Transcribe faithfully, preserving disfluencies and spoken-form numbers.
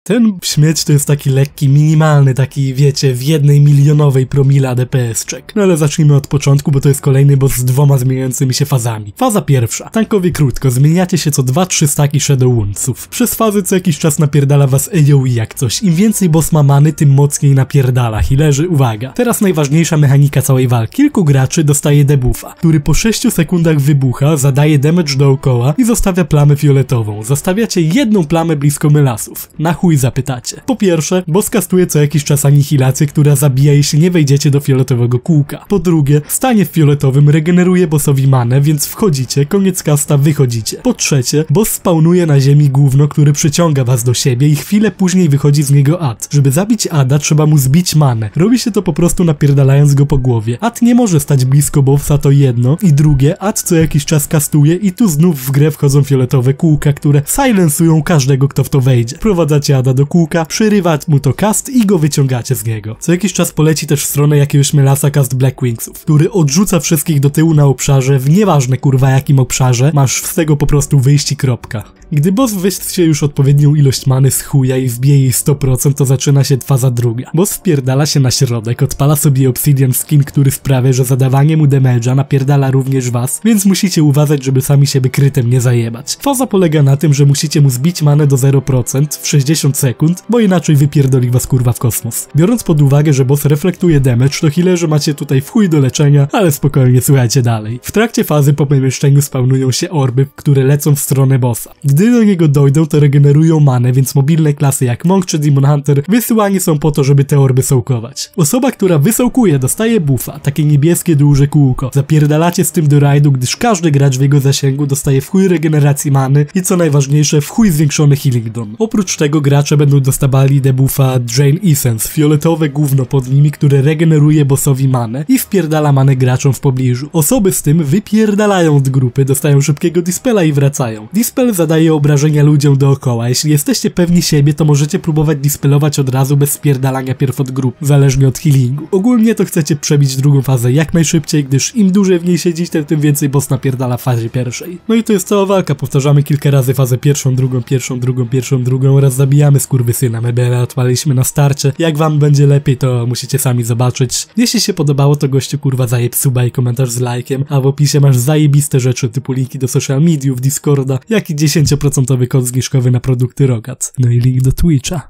Ten śmieć to jest taki lekki, minimalny, taki wiecie, w jednej milionowej promila D P S check. No ale zacznijmy od początku, bo to jest kolejny boss z dwoma zmieniającymi się fazami. Faza pierwsza. Tankowie krótko, zmieniacie się co dwa trzy staki Shadow Woundsów. Przez fazy co jakiś czas napierdala was A O E jak coś. Im więcej boss ma many, tym mocniej napierdala. Healerzy, uwaga. Teraz najważniejsza mechanika całej walki. Kilku graczy dostaje debuffa, który po sześciu sekundach wybucha, zadaje damage dookoła i zostawia plamę fioletową. Zostawiacie jedną plamę blisko melasów. Na chuj zapytacie. Po pierwsze, boss kastuje co jakiś czas anihilację, która zabija, jeśli nie wejdziecie do fioletowego kółka. Po drugie, stanie w fioletowym regeneruje bossowi manę, więc wchodzicie, koniec kasta, wychodzicie. Po trzecie, boss spawnuje na ziemi gówno, który przyciąga was do siebie i chwilę później wychodzi z niego ad. Żeby zabić ada, trzeba mu zbić manę. Robi się to po prostu napierdalając go po głowie. Ad nie może stać blisko bossa, to jedno. I drugie, ad co jakiś czas kastuje i tu znów w grę wchodzą fioletowe kółka, które silensują każdego, kto w to wejdzie. Wprowadzacie ada do kółka, przerywać mu to cast i go wyciągacie z niego. Co jakiś czas poleci też w stronę jakiegoś melasa cast Blackwingsów, który odrzuca wszystkich do tyłu na obszarze, w nieważne kurwa jakim obszarze, masz z tego po prostu wyjść i kropka. Gdy boss wyjdzie już odpowiednią ilość many z chuja i wbije jej sto procent, to zaczyna się faza druga. Boss wpierdala się na środek, odpala sobie Obsidian Skin, który sprawia, że zadawanie mu damage'a napierdala również was, więc musicie uważać, żeby sami siebie krytem nie zajebać. Faza polega na tym, że musicie mu zbić manę do zero procent w sześćdziesiąt sekund, bo inaczej wypierdoli was kurwa w kosmos. Biorąc pod uwagę, że boss reflektuje damage, to healerzy macie tutaj w chuj do leczenia, ale spokojnie, słuchajcie dalej. W trakcie fazy po pomieszczeniu spawnują się orby, które lecą w stronę bossa. Gdy do niego dojdą, to regenerują manę, więc mobilne klasy jak Monk czy Demon Hunter wysyłani są po to, żeby te orby sołkować. Osoba, która wysołkuje, dostaje buffa, takie niebieskie duże kółko. Zapierdalacie z tym do rajdu, gdyż każdy gracz w jego zasięgu dostaje w chuj regeneracji many i co najważniejsze, w chuj zwiększony healing don. Oprócz tego gracze będą dostawali debuffa Drain Essence, fioletowe gówno pod nimi, które regeneruje bossowi manę i wpierdala manę graczom w pobliżu. Osoby z tym wypierdalają od grupy, dostają szybkiego dispela i wracają. Dispel zadaje obrażenia ludziom dookoła. Jeśli jesteście pewni siebie, to możecie próbować dispelować od razu bez spierdalania pierw od grup, zależnie od healingu. Ogólnie to chcecie przebić drugą fazę jak najszybciej, gdyż im dłużej w niej siedzicie, tym więcej boss napierdala w fazie pierwszej. No i to jest cała walka. Powtarzamy kilka razy fazę pierwszą, drugą, pierwszą, drugą, pierwszą, drugą oraz zabijamy skurwysyna. My B L odpaliliśmy na starcie. Jak wam będzie lepiej, to musicie sami zobaczyć. Jeśli się podobało, to gościu kurwa zajeb suba i komentarz z lajkiem, a w opisie masz zajebiste rzeczy typu linki do social mediów, Discorda, jak i dziesięć procent kod zniżkowy na produkty Rogat. No i link do Twitcha.